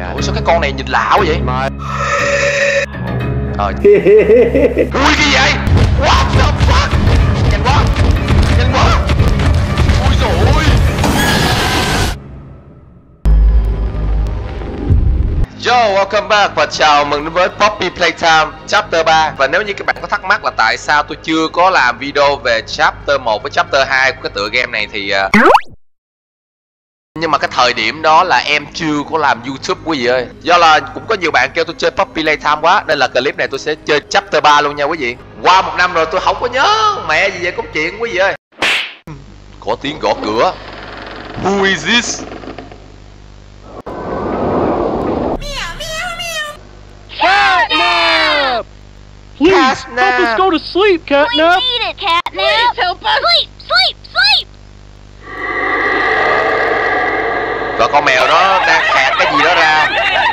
Ủa sao cái con này nhìn lạ quá vậy? Ui cái gì vậy? What the fuck? Nhanh quá. Nhanh quá. Ui dồi ôi. Yo, welcome back và chào mừng đến với Poppy Playtime Chapter 3. Và nếu như các bạn có thắc mắc là tại sao tôi chưa có làm video về Chapter 1 với Chapter 2 của cái tựa game này thì nhưng mà cái thời điểm đó là em chưa có làm YouTube quý vị ơi. Do là cũng có nhiều bạn kêu tôi chơi Poppy Playtime quá, nên là clip này tôi sẽ chơi Chapter 3 luôn nha quý vị. Qua 1 năm rồi tôi không có nhớ mẹ gì vậy, có chuyện quý vị ơi. Có tiếng gõ cửa. Who is this? Catnap! Please, help us go to sleep, Catnap! We need it, Catnap! Please help us! Sleep! Sleep! Sleep! Và con mèo đó đang khạc cái gì đó ra.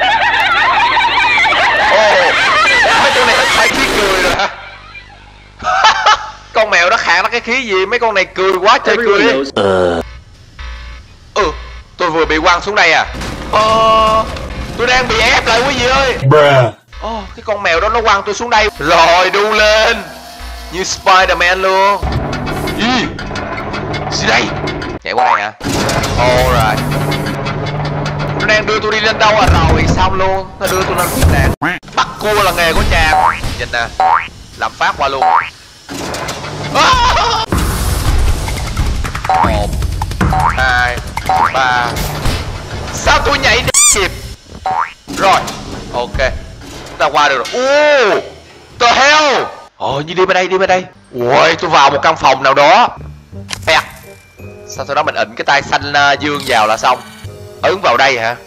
Ồ, mấy con này hết phải khí cười rồi hả? Con mèo đó khạc nó cái khí gì? Mấy con này cười quá trời cười đi. Tôi vừa bị quăng xuống đây à? Tôi đang bị ép lại quý vị ơi. Cái con mèo đó nó quăng tôi xuống đây. Rồi đu lên như Spider-Man luôn. Gì đây? Nhảy qua đây hả? Alright. Nó đang đưa tôi đi lên đâu à? Rồi xong luôn. Nó đưa tôi lên thiên đàng. Bắt cua là nghề của chàng. Nhìn nè, làm phát qua luôn. 1 2 3. Sao tôi nhảy kịp? Rồi, ok. Ta qua được rồi. The hell. Như đi bên đây, đi bên đây. Ui, tôi vào một căn phòng nào đó. Bẹt. Sao sau đó mình ịnh cái tay xanh dương vào là xong. Ấn vào đây hả?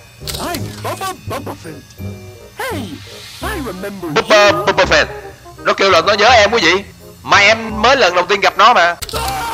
Bubba. Nó kêu là nó nhớ em quý vị. Mà em mới lần đầu tiên gặp nó mà.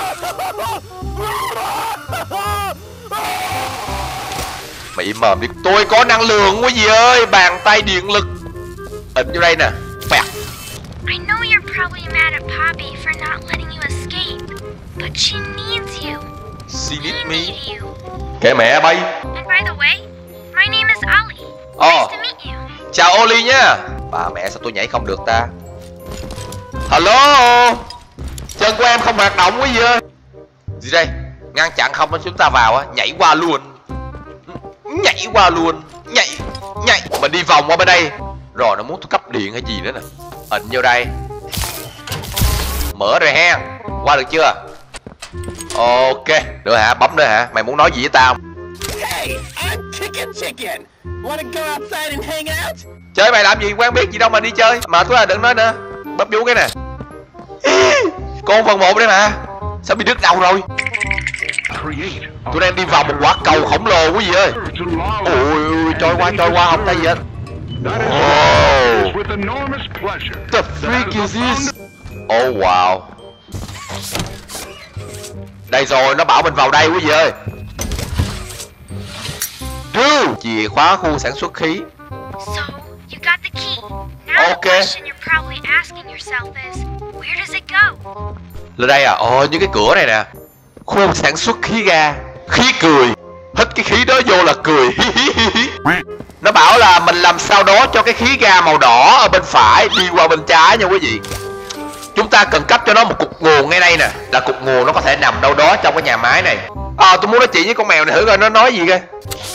Mày im mồm đi. Tôi có năng lượng quý vị ơi. Bàn tay điện lực. Ịnh vô đây nè. Bẹt. I know you're probably mad at Poppy for not letting you escape, but she needs you. She needs me. Need you. Kệ mẹ bay. And by the way, my name is Ollie. Nice to meet you. Chào Oli nha. Bà mẹ sao tôi nhảy không được ta? Hello. Chân của em không hoạt động quý vị ơi. Gì đây? Ngăn chặn không cho chúng ta vào á. Nhảy qua luôn. Nhảy qua luôn. Nhảy. Mình đi vòng qua bên đây. Rồi nó muốn tôi cấp điện hay gì nữa nè. Ịnh vô đây. Mở rồi ha. Qua được chưa? Ok. Được hả? Bấm nữa hả? Mày muốn nói gì với tao? Hey, I'm Chicken. Wanna go outside and hang out? Chơi mày làm gì quen biết gì đâu mà đi chơi. Mà tôi là đừng nói nữa. Bấm vú cái nè. Con phần 1 đấy mà. Sao bị đứt đầu rồi? Tôi đang đi vào một quả cầu khổng lồ quý vị ơi. Ôi trôi qua không thấy gì hết. The freak is this? Oh wow. Đây rồi, nó bảo mình vào đây quý vị ơi. Chìa khóa khu sản xuất khí. So, you got the key. Now Okay. the question you're probably asking yourself is, where does it go? Lên đây à? Như cái cửa này nè. Khu sản xuất khí ga. Khí cười. Hít cái khí đó vô là cười. Nó bảo là mình làm sao đó cho cái khí ga màu đỏ ở bên phải đi qua bên trái nha quý vị. Chúng ta cần cấp cho nó một cục nguồn ngay đây nè. Là cục nguồn nó có thể nằm đâu đó trong cái nhà máy này. Tôi muốn nói chuyện với con mèo này thử coi nó nói gì coi.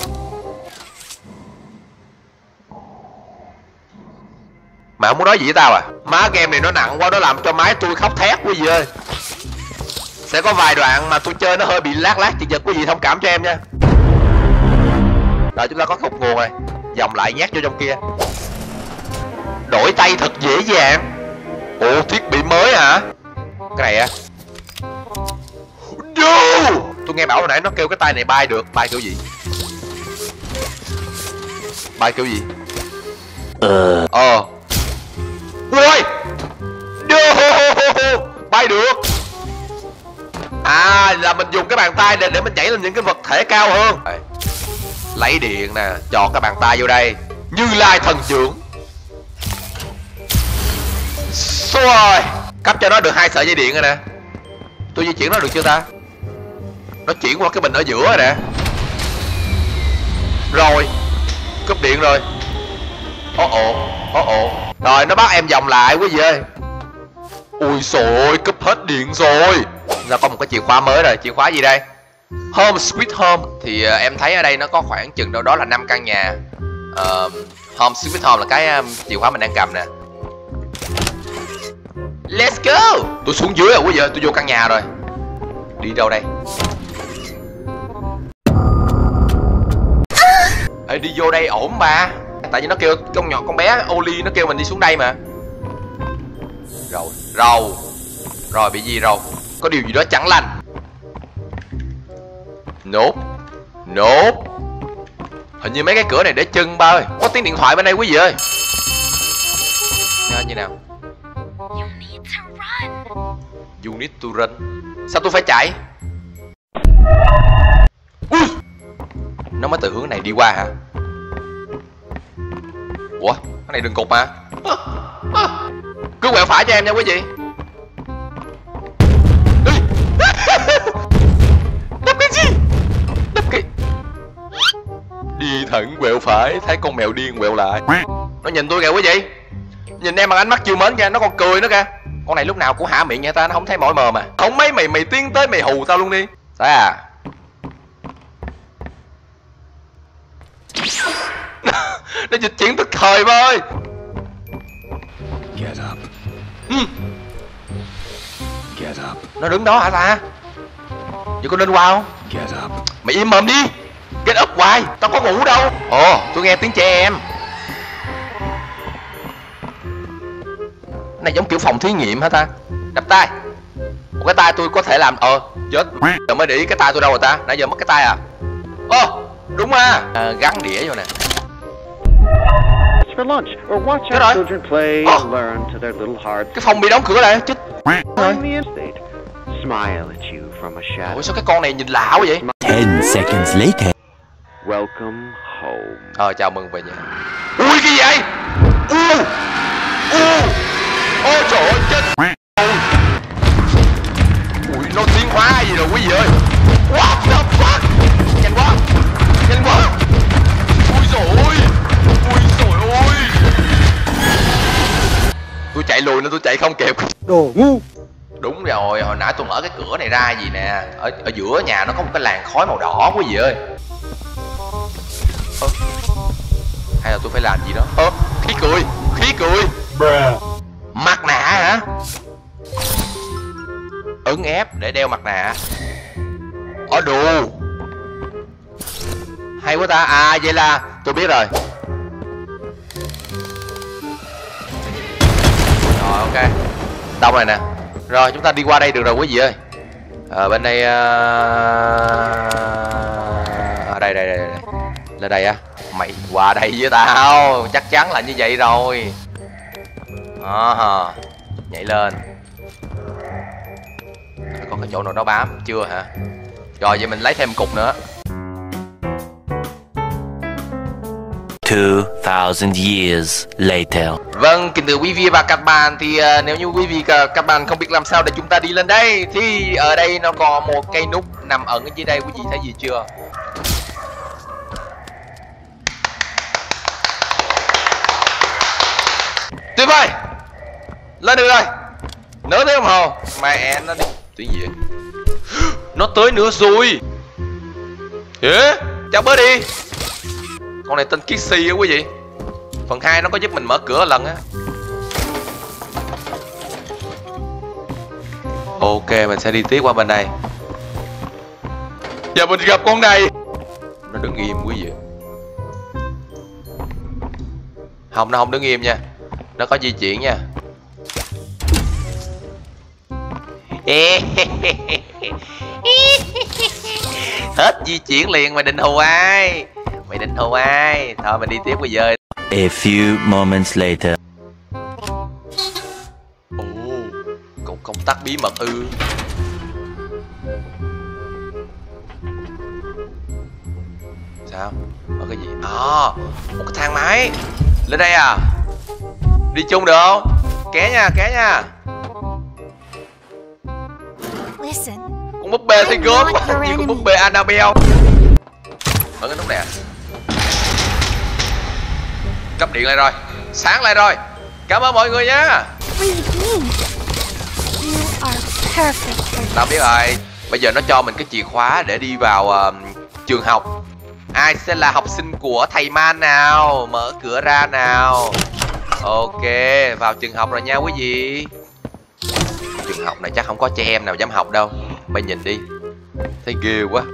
Mà không muốn nói gì với tao à? Má game này nó nặng quá, nó làm cho máy tôi khóc thét quý vị ơi. Sẽ có vài đoạn mà tôi chơi nó hơi bị lát giật quý vị thông cảm cho em nha. Rồi chúng ta có cục nguồn rồi. Vòng lại nhét vô trong kia. Đổi tay thật dễ dàng. Thiết bị mới hả? Cái này à? Tôi nghe bảo hồi nãy nó kêu cái tay này bay được. Bay kiểu gì? Bay kiểu gì? Ui! Bay được. Là mình dùng cái bàn tay để mình nhảy lên những cái vật thể cao hơn. Lấy điện nè, chọt cái bàn tay vô đây. Như Lai thần trưởng. Rồi, cấp cho nó được 2 sợi dây điện rồi nè. Tôi di chuyển nó được chưa ta? Nó chuyển qua cái bình ở giữa rồi nè. Rồi. Cúp điện rồi. Rồi nó bắt em vòng lại quý vị ơi. Ui xồi, cúp hết điện rồi. Nó có một cái chìa khóa mới rồi. Chìa khóa gì đây? Home Sweet Home. Thì em thấy ở đây nó có khoảng chừng đâu đó là 5 căn nhà. Home Sweet Home là cái chìa khóa mình đang cầm nè. Let's go. Tôi xuống dưới rồi quý vị ơi, tôi vô căn nhà rồi. Đi đâu đây? Ê, đi vô đây ổn mà. Tại vì nó kêu con bé Oli nó kêu mình đi xuống đây mà. Rồi bị gì rồi? Có điều gì đó chẳng lành. Nope. Hình như mấy cái cửa này để chân ba ơi. Có tiếng điện thoại bên đây quý vị ơi. Như nào? You need to run. Sao tôi phải chạy? Ui! Nó mới từ hướng này đi qua hả? Ủa? Cái này đừng cục mà. Cứ quẹo phải cho em nha quý vị. Đập cái gì? Đập cái... Đi thẳng quẹo phải. Thấy con mèo điên quẹo lại. Nó nhìn tôi kìa quý vị. Nhìn em bằng ánh mắt chiều mến kìa. Nó còn cười nữa kìa. Con này lúc nào cũng hả miệng vậy ta. Nó không thấy mỏi mờ mà. Không mấy mày tiến tới mày hù tao luôn đi. Sao à? Nó dịch chuyển tức thời ba ơi. Get up. Get up. Nó đứng đó hả ta? Vậy có nên qua không? Get up. Mày im mồm đi. Get up hoài. Tao có ngủ đâu. Ồ, tôi nghe tiếng trẻ em. Này giống kiểu phòng thí nghiệm hả ta? Đập tay. Một cái tay tôi có thể làm. Chết. Giờ mới để ý cái tay tôi đâu rồi ta? Nãy giờ mất cái tay à? Đúng mà. Gắn đĩa vô nè. For lunch, or watch our children play and learn to their little hearts. Cái phòng bị đóng cửa lại chết. Find the estate. Smile at you from a shadow. Ủa sao cái con này nhìn lạ quá vậy? 10 seconds later. Welcome home. Chào mừng về nhà. Ui cái gì vậy? Ôi trời ơi chết. Ui nó tiến hóa gì rồi quý vị ơi. What the fuck? Nhanh quá. Ui trời ơi. Tôi chạy lùi nên tôi chạy không kịp. Đồ ngu. Đúng rồi, hồi nãy tôi mở cái cửa này ra gì nè. Ở giữa nhà nó có một cái làn khói màu đỏ quý vị ơi. Hay là tôi phải làm gì đó? Khí cười. Mặt nạ hả? Ấn ép để đeo mặt nạ. Đồ hay quá ta. Vậy là tôi biết rồi. Rồi ok. Đông rồi nè. Rồi chúng ta đi qua đây được rồi quý vị ơi. Bên đây đây. Lên đây á. Mày qua đây với tao. Chắc chắn là như vậy rồi. Nhảy lên. Có cái chỗ nào đó bám chưa hả? Rồi vậy mình lấy thêm cục nữa. 2000 years later. Vâng, kính thưa quý vị và các bạn, thì nếu như quý vị và các bạn không biết làm sao để chúng ta đi lên đây, thì ở đây nó có một cây nút nằm ẩn ở dưới đây, quý vị thấy gì chưa? Tuyệt vời. Lên được rồi. Nửa tiếng đồng hồ. Mẹ nó đi. Tiếng gì vậy? Nó tới nữa rồi. Chào bớt đi. Con này tên Kixi á quý vị. Phần 2 nó có giúp mình mở cửa lần á. Ok, mình sẽ đi tiếp qua bên đây. Giờ mình gặp con này. Nó đứng im quý vị. Không, nó không đứng im nha. Nó có di chuyển nha. Hết di chuyển liền. Mày định hù ai? Thôi mình đi tiếp bây giờ. A few moments later. Công tắc bí mật ư? Sao? Có cái gì? Một cái thang máy. Lên đây à? Đi chung được không? Ké nha. Listen. Con búp bê thấy gớm quá. Như con búp bê Annabelle. Mở cái nút này à? Cấp điện lại rồi. Sáng lại rồi. Cảm ơn mọi người nha. What do you mean? You are perfect for Tao biết rồi. Bây giờ nó cho mình cái chìa khóa để đi vào trường học. Ai sẽ là học sinh của thầy Man nào? Mở cửa ra nào. Ok, vào trường học rồi nha quý vị. Trường học này chắc không có trẻ em nào dám học đâu. Mày nhìn đi. Thấy ghê quá.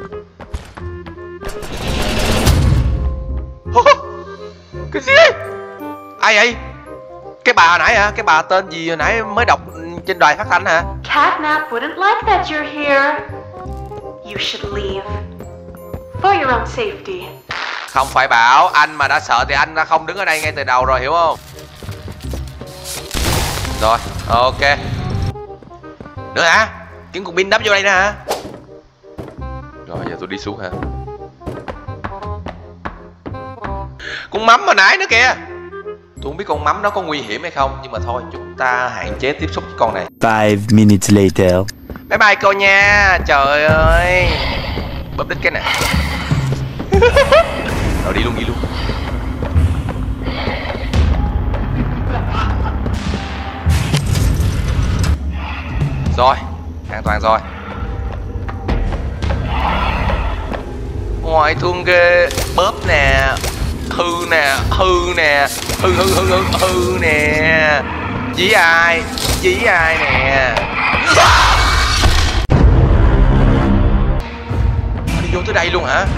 Cái gì? Ai vậy? Cái bà hồi nãy hả? Cái bà tên gì hồi nãy mới đọc trên đài phát thanh hả? Catnap wouldn't like that you're here. You should leave. For your own safety. Không phải bảo, anh mà đã sợ thì anh đã không đứng ở đây ngay từ đầu rồi, hiểu không? Rồi, ok. Nữa hả? Kiếm cục pin đắp vô đây nữa hả? Rồi, giờ tôi đi xuống hả? Con mắm hồi nãy nữa kìa. Tôi không biết con mắm đó có nguy hiểm hay không, nhưng mà thôi, chúng ta hạn chế tiếp xúc với con này. 5 minutes later. Bye bye cô nha. Trời ơi. Bấm đít cái nè. Rồi đi luôn, đi luôn. Rồi, an toàn rồi. Ngoài thương ghê. Bóp nè. Hư nè, hư nè. Hư nè. Dí ai? Dí ai nè. Đi vô tới đây luôn hả?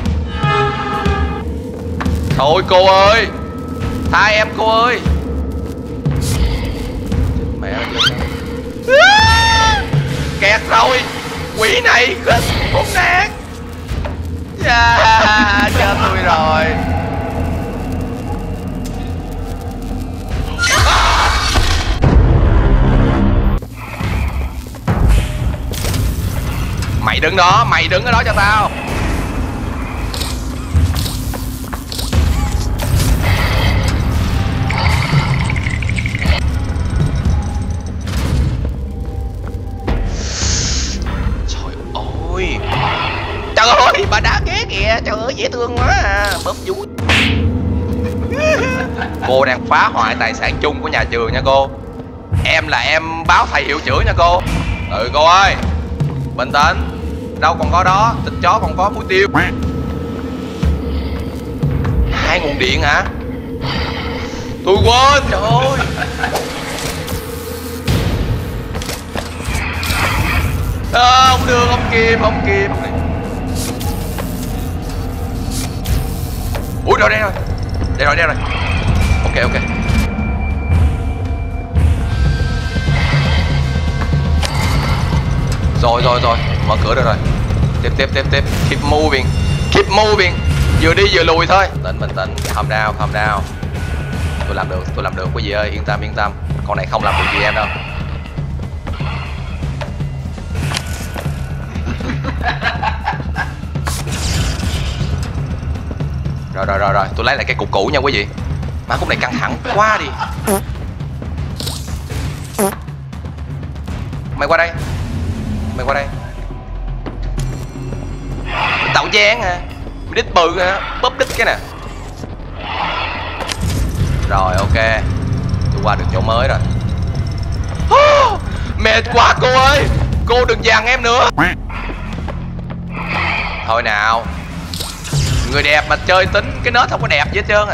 Thôi cô ơi. Tha em cô ơi. Mẹ ơi. Kẹt rồi. Quỷ này khinh khốn nạn. Chết tôi rồi. Mày đứng đó, mày đứng ở đó cho tao. Trời ơi. Trời ơi, bà đá ghế kìa. Trời ơi, dễ thương quá à. Bóp vui. Cô đang phá hoại tài sản chung của nhà trường nha cô. Em là em báo thầy hiệu trưởng nha cô. Ừ cô ơi. Bình tĩnh. Đâu còn có đó. Thịt chó còn có muối tiêu. 2 nguồn điện hả? Tôi quên. Trời ơi. Không được, ông Kim, ông Kim. Ui rồi, đây rồi. Đây rồi, đây rồi. Ok, ok. Rồi, rồi, rồi. Mở cửa được rồi. Tiếp, tiếp, tiếp, tiếp. Keep moving. Keep moving. Vừa đi vừa lùi thôi. Bình tĩnh. Calm down, calm down. Tôi làm được quý vị ơi. Yên tâm, yên tâm. Con này không làm được gì em đâu. Rồi, tôi lấy lại cái cục cũ nha quý vị. Mà khúc này căng thẳng quá đi. Mày qua đây. Mày qua đây. Tạo dáng hả? Mày đít bự hả? Bóp đít cái nè. Rồi ok. Tôi qua được chỗ mới rồi. Mệt quá cô ơi. Cô đừng dằn em nữa. Thôi nào. Người đẹp mà chơi tính cái nết không có đẹp gì hết trơn à.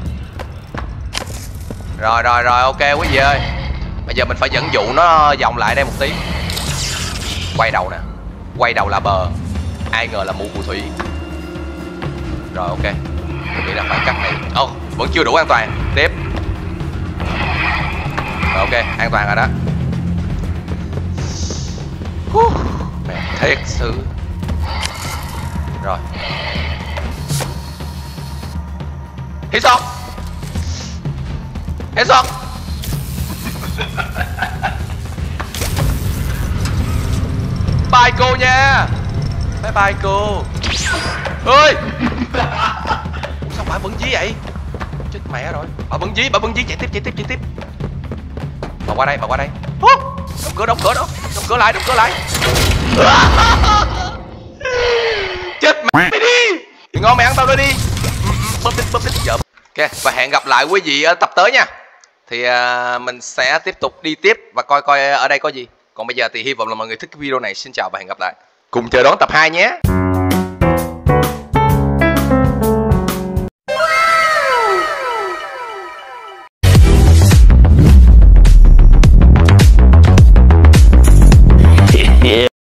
Rồi ok quý vị ơi. Bây giờ mình phải dẫn dụ nó vòng lại đây một tí. Quay đầu nè. Quay đầu là bờ. Ai ngờ là mụ phù thủy. Rồi ok. Tôi nghĩ là khoảng cách này vẫn chưa đủ an toàn. Tiếp. Rồi ok, an toàn rồi đó. Mẹ thiệt sự. Rồi. Hít xong. Hít xong. Bye cô nha. Bye bye cô. Ơi. Sao bà vẫn dí vậy? Chết mẹ rồi. Bà vẫn dí chạy tiếp. Bà qua đây. Đóng cửa đó. Đóng cửa lại. Chết mẹ mày đi. Đừng ngon mày ăn tao đi. Bóp đít. Giờ. Ok, Ok, và hẹn gặp lại quý vị ở tập tới nha. Thì mình sẽ tiếp tục đi tiếp và coi coi ở đây có gì. Còn bây giờ thì hy vọng là mọi người thích cái video này. Xin chào và hẹn gặp lại. Cùng chờ đón tập 2 nhé.